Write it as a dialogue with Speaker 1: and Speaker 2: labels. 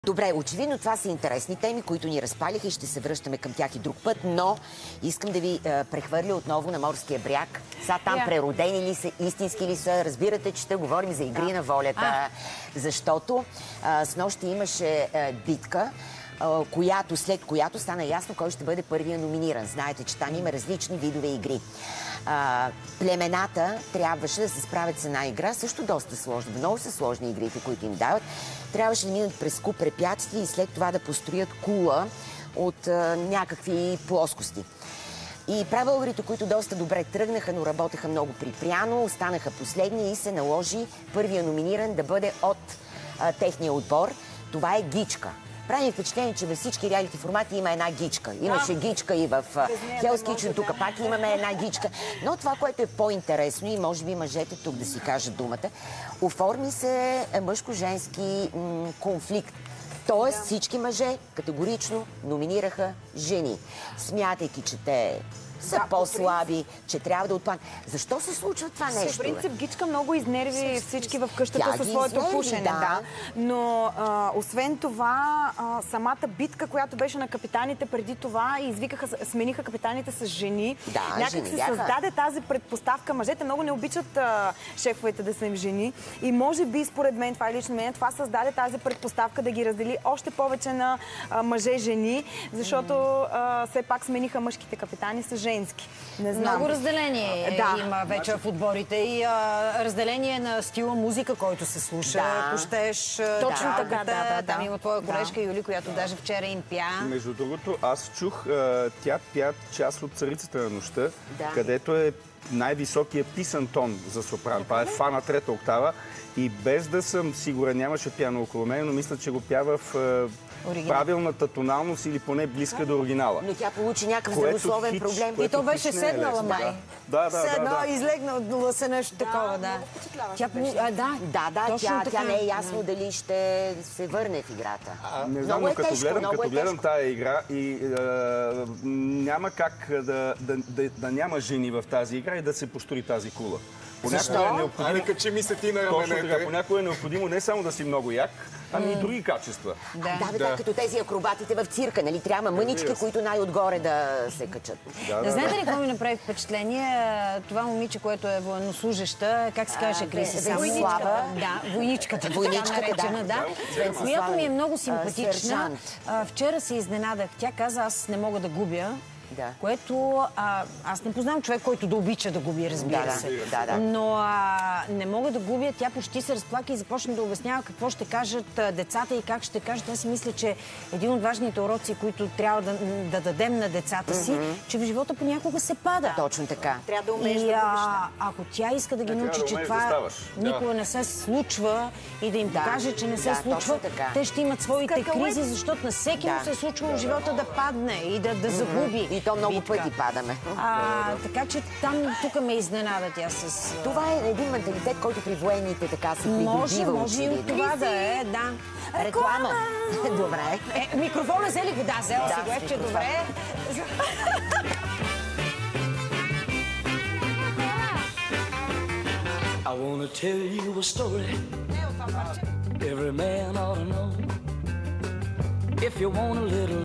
Speaker 1: Добре, очевидно това са интересни теми, които ни разпалиха и ще се връщаме към тях и друг път, но искам да ви прехвърля отново на морския бряг. Сега там преродени ли са, истински ли са? Разбирате, че ще говорим за игри на волята, защото снощи имаше битка, след която стана ясно кой ще бъде първия номиниран. Знаете, че там има различни видове игри. Племената трябваше да се справят с една игра, също доста сложна. Много са сложни игрите, които им дават. Трябваше да минат през куп препятствия и след това да построят кула от някакви плоскости. И прабългарите, които доста добре тръгнаха, но работеха много припряно, останаха последни и се наложи първия номиниран да бъде от техния отбор. Това е Гичка. Прави впечатление, че във всички реалити формати има една гичка. Имаше гичка и в Hell's Kitchen, тук пак имаме една гичка. Но това, което е по-интересно и може би мъжете тук да си кажат думата, оформи се мъжко-женски конфликт. Тоест всички мъже категорично номинираха жени, смятайки, че те са по-слаби, че трябва да отпаднат. Защо се случва това нещо?
Speaker 2: В принцип, Гичка много изнерви всички в къщата със своето пушене. Да. Но освен това, самата битка, която беше на капитаните преди това, смениха капитаните с жени. Някак се създаде тази предпоставка. Мъжете много не обичат шефовете да са им жени. И може би, според мен, това е лично мнение, това създаде тази предпоставка да ги раздели още повече на мъже-жени, защото все пак смениха мъжките капитани с жени.
Speaker 3: Много разделение има вече в отборите и разделение на стила музика, който се слуша. Пощеш. Точно така. Там има твоя колежка Юли, която даже вчера им пя.
Speaker 4: Между другото, аз чух, тя пя част от Царицата на нощта, където е най-високия писан тон за сопран. Това е фа на трета октава и без да съм сигурен, нямаше пяно около мен, но мисля, че го пя в правилната тоналност или поне близка до оригинала.
Speaker 1: Но тя получи някакъв здравословен проблем.
Speaker 3: И то беше седнала май.
Speaker 4: Седнала,
Speaker 3: излегнала се нещо такова,
Speaker 1: Тя не е ясно дали ще се върне в играта.
Speaker 4: Не знам, но като гледам тая игра и няма как да няма жени в тази игра и да се построи тази кула.
Speaker 1: Защо?
Speaker 4: Качи ми се ти на раменете. Понякога е необходимо не само да си много як, ами и други качества.
Speaker 1: Като тези акробатите в цирка, нали? Трябва мънички, които най-отгоре да се качат.
Speaker 3: Знаете ли какво ми направи впечатление? Това момиче, което е военнослужеща, как се казваше Криси?
Speaker 1: Войничката.
Speaker 3: Войничката, която ми е много симпатична. Вчера се изненадах. Тя каза, аз не мога да губя. Което аз не познавам човек, който да обича да губи, разбира се. Но не мога да губя. Тя почти се разплака и започна да обяснява какво ще кажат децата и как ще кажат. Аз си мисля, че един от важните уроци, които трябва да дадем на децата си, че в живота понякога се пада.
Speaker 1: Точно така.
Speaker 2: Трябва да умееш да губиш.
Speaker 3: Ако тя иска да ги научи, че това никога не се случва и да им покаже, че не се случва, те ще имат своите кризи, защото на всеки му се е случвало в живота да падне и да загуби.
Speaker 1: И то много пъти падаме.
Speaker 3: Така че там, тук ме изненада тя с...
Speaker 1: Това е един менталитет, който при военните така се придобива.
Speaker 3: Може и от това да е,
Speaker 1: Реклама. Добре.
Speaker 3: Микрофона взе ли го? Да, взела си го, че добре.
Speaker 5: I wanna tell you a story every man ought to know. If you want a little